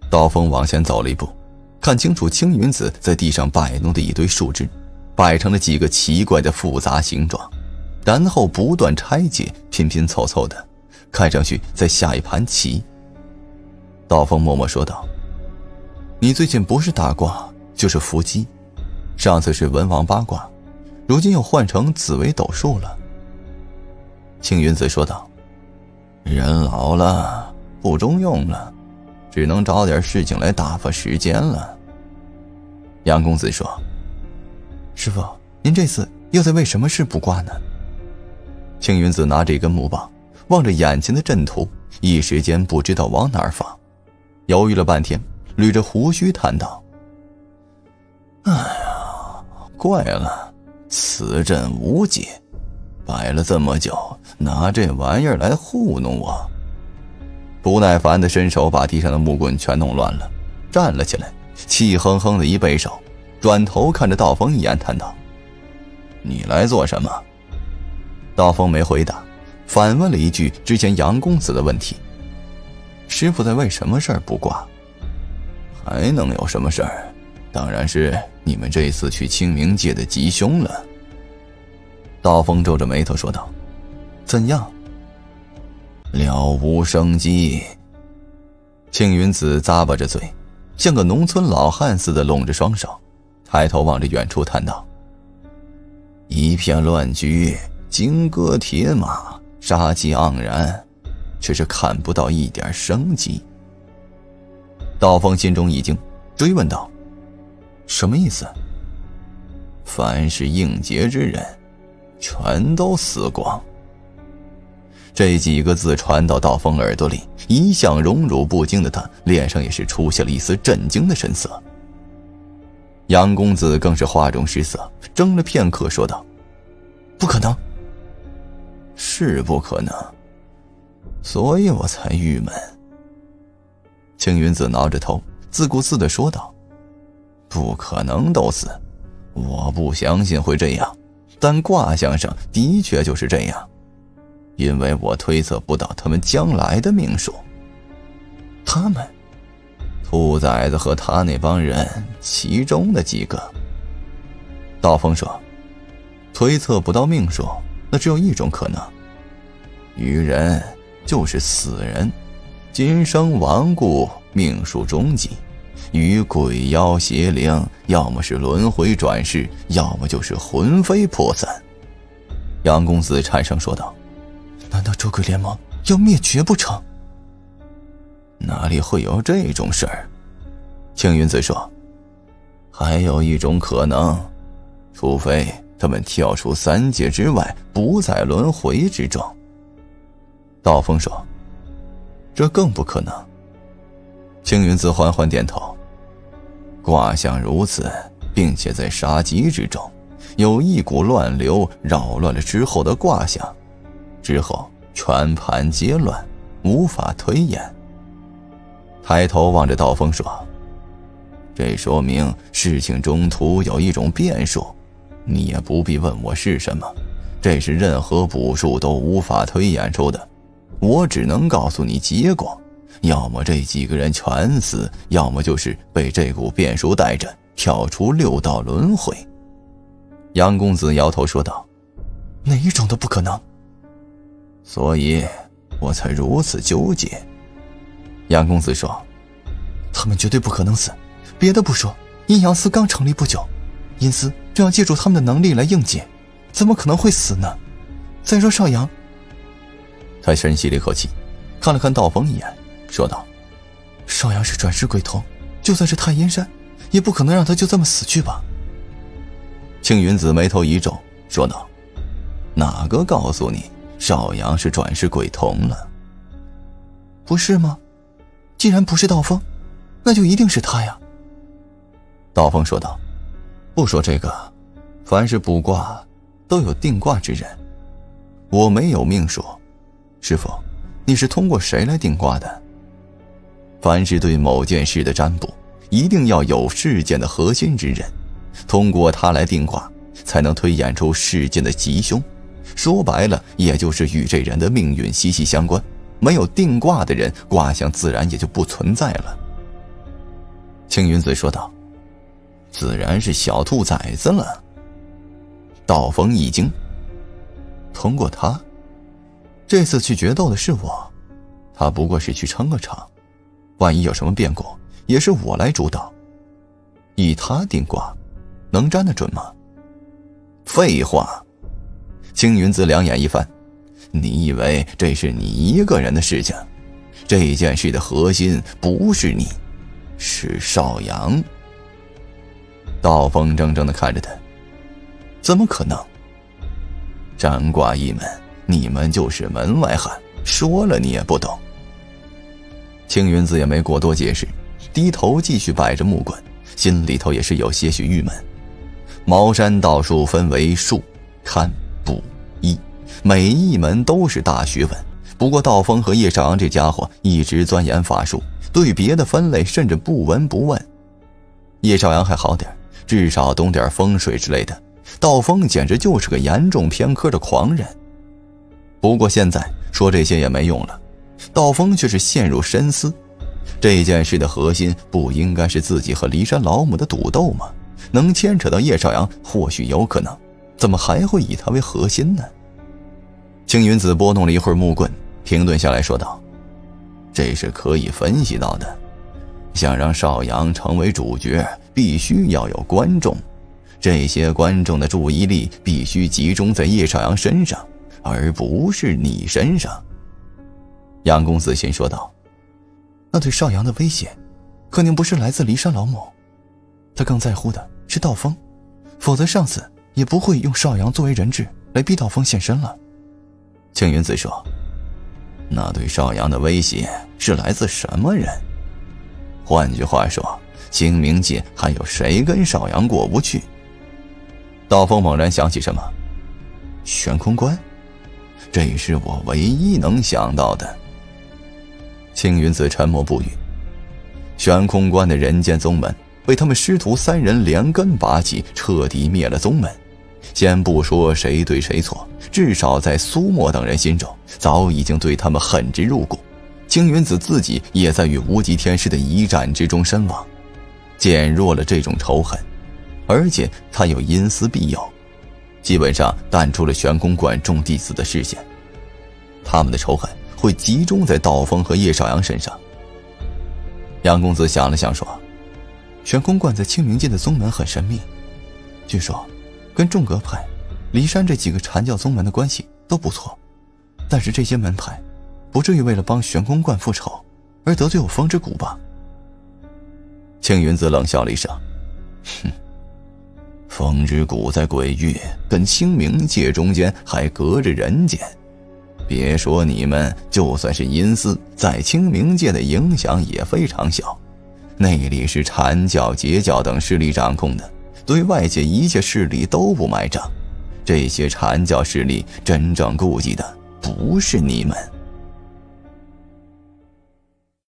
刀锋往前走了一步，看清楚青云子在地上摆弄的一堆树枝，摆成了几个奇怪的复杂形状，然后不断拆解，拼拼凑凑的，看上去在下一盘棋。刀锋默默说道：“你最近不是打卦就是伏击，上次是文王八卦，如今又换成紫微斗数了。”青云子说道：“人老了，不中用了，只能找点事情来打发时间了。”杨公子说：“师父，您这次又在为什么事卜卦呢？”青云子拿着一根木棒，望着眼前的阵图，一时间不知道往哪儿放，犹豫了半天，捋着胡须叹道：“哎呀，怪了，此阵无解，摆了这么久，拿这玩意儿来糊弄我。”不耐烦地伸手把地上的木棍全弄乱了，站了起来，气哼哼的一背手，转头看着道风一眼，叹道：“你来做什么？”道风没回答，反问了一句之前杨公子的问题：“师父在为什么事儿卜卦？”“还能有什么事儿？当然是你们这次去清明界的吉凶了。”道风皱着眉头说道：“怎样？”“了无生机。”青云子咂巴着嘴，像个农村老汉似的拢着双手，抬头望着远处叹道：“一片乱局，金戈铁马，杀气盎然，却是看不到一点生机。”道风心中一惊，追问道：“什么意思？”“凡是应劫之人，全都死光。”这几个字传到道风耳朵里，一向荣辱不惊的他脸上也是出现了一丝震惊的神色。杨公子更是话中失色，怔了片刻说道：“不可能。”“是不可能，所以我才郁闷。”青云子挠着头，自顾自地说道：“不可能都死，我不相信会这样，但卦象上的确就是这样，因为我推测不到他们将来的命数。”“他们？”“兔崽子和他那帮人，其中的几个。”道风说：“推测不到命数，那只有一种可能，愚人就是死人，今生亡故，命数终极，与鬼妖邪灵要么是轮回转世，要么就是魂飞魄散。”杨公子颤声说道：“难道捉鬼联盟要灭绝不成？”“哪里会有这种事儿？”青云子说：“还有一种可能，除非他们跳出三界之外，不在轮回之中。”道风说：“这更不可能。”青云子缓缓点头：“卦象如此，并且在杀机之中，有一股乱流扰乱了之后的卦象，之后全盘皆乱，无法推演。”抬头望着道风说：“这说明事情中途有一种变数，你也不必问我是什么，这是任何卜术都无法推演出的，我只能告诉你结果，要么这几个人全死，要么就是被这股变数带着跳出六道轮回。”杨公子摇头说道：“哪一种都不可能。”“所以我才如此纠结。”杨公子说：“他们绝对不可能死，别的不说，阴阳司刚成立不久，阴司正要借助他们的能力来应劫，怎么可能会死呢？再说邵阳……”他深吸了一口气，看了看道风一眼，说道：“邵阳是转世鬼童，就算是太阴山，也不可能让他就这么死去吧？”青云子眉头一皱，说道：“哪个告诉你邵阳是转世鬼童了？”“不是吗？既然不是道风，那就一定是他呀。”道风说道：“不说这个，凡是卜卦都有定卦之人，我没有命数。师父，你是通过谁来定卦的？”“凡是对某件事的占卜，一定要有事件的核心之人，通过他来定卦，才能推演出事件的吉凶。说白了，也就是与这人的命运息息相关。没有定卦的人，卦象自然也就不存在了。” 青云子说道：“自然是小兔崽子了。”道风一惊，通过他，这次去决斗的是我，他不过是去撑个场，万一有什么变故，也是我来主导。以他定卦，能占得准吗？废话！青云子两眼一翻，你以为这是你一个人的事情？这件事的核心不是你，是邵阳。道风怔怔地看着他，怎么可能？占卦一门，你们就是门外汉，说了你也不懂。青云子也没过多解释，低头继续摆着木棍，心里头也是有些许郁闷。茅山道术分为术、堪、卜、医，每一门都是大学问。不过道风和叶少阳这家伙一直钻研法术，对别的分类甚至不闻不问。叶少阳还好点，至少懂点风水之类的。道风简直就是个严重偏科的狂人。不过现在说这些也没用了，道风却是陷入深思。这件事的核心不应该是自己和骊山老母的赌斗吗？能牵扯到叶少阳或许有可能，怎么还会以他为核心呢？青云子拨弄了一会儿木棍，停顿下来说道：“这是可以分析到的。想让邵阳成为主角，必须要有观众，这些观众的注意力必须集中在叶少阳身上，而不是你身上。”杨公子心说道：“那对邵阳的威胁，肯定不是来自骊山老母，他更在乎的是道风，否则上次也不会用邵阳作为人质来逼道风现身了。”青云子说：“那对邵阳的威胁是来自什么人？换句话说，清明界还有谁跟邵阳过不去？”道风猛然想起什么：“悬空关，这是我唯一能想到的。”青云子沉默不语。悬空关的人间宗门被他们师徒三人连根拔起，彻底灭了宗门。先不说谁对谁错，至少在苏沫等人心中早已经对他们恨之入骨。青云子自己也在与无极天师的一战之中身亡，减弱了这种仇恨，而且他有因私必有，基本上淡出了悬空观众弟子的视线。他们的仇恨会集中在道风和叶少阳身上。杨公子想了想说：“悬空观在清明界的宗门很神秘，据说跟众阁派、骊山这几个禅教宗门的关系都不错，但是这些门派不至于为了帮悬空观复仇而得罪我风之谷吧？”青云子冷笑了一声：“哼，风之谷在鬼域跟清明界中间还隔着人间，别说你们，就算是阴司，在清明界的影响也非常小。那里是禅教、截教等势力掌控的，对外界一切势力都不买账。这些禅教势力真正顾忌的不是你们。”